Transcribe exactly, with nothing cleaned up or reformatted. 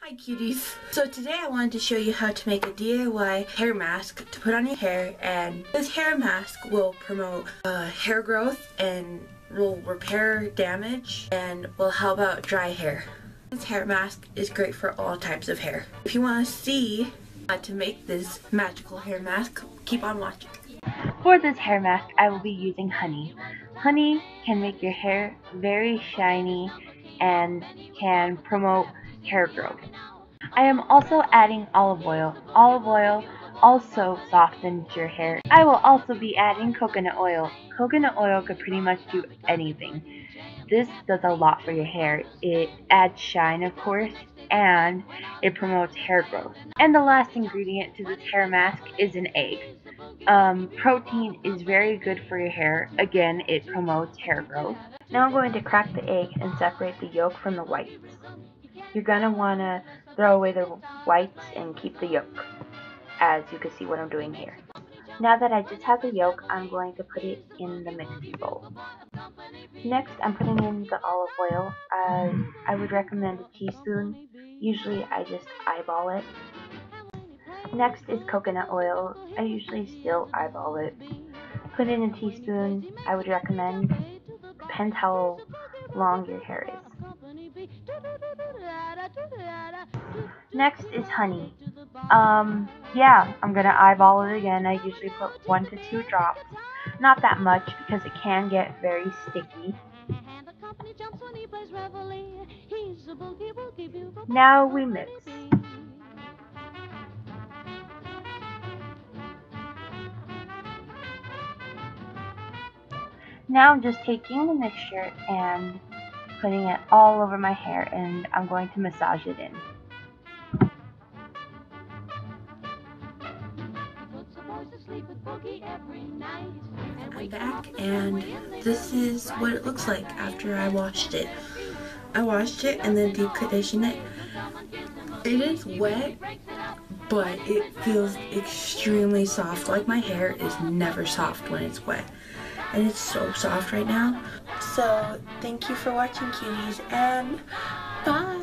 Hi cuties! So today I wanted to show you how to make a D I Y hair mask to put on your hair, and this hair mask will promote uh, hair growth and will repair damage and will help out dry hair. This hair mask is great for all types of hair. If you want to see how to make this magical hair mask, keep on watching. For this hair mask, I will be using honey. Honey can make your hair very shiny and can promote hair growth. I am also adding olive oil. Olive oil also softens your hair. I will also be adding coconut oil. Coconut oil could pretty much do anything. This does a lot for your hair. It adds shine, of course, and it promotes hair growth. And the last ingredient to this hair mask is an egg. Um, protein is very good for your hair. Again, it promotes hair growth. Now I'm going to crack the egg and separate the yolk from the whites. You're going to want to throw away the whites and keep the yolk, as you can see what I'm doing here. Now that I just have the yolk, I'm going to put it in the mixing bowl. Next, I'm putting in the olive oil. Uh, I would recommend a teaspoon. Usually I just eyeball it. Next is coconut oil. I usually still eyeball it. Put in a teaspoon. I would recommend. Depends how long your hair is. Next is honey. Um, yeah, I'm gonna eyeball it again. I usually put one to two drops. Not that much because it can get very sticky. Now we mix. Now I'm just taking the mixture and putting it all over my hair, and I'm going to massage it in. I'm back, and this is what it looks like after I washed it. I washed it and then deep conditioned it. It is wet, but it feels extremely soft. Like, my hair is never soft when it's wet, and it's so soft right now. So thank you for watching, cuties, and bye.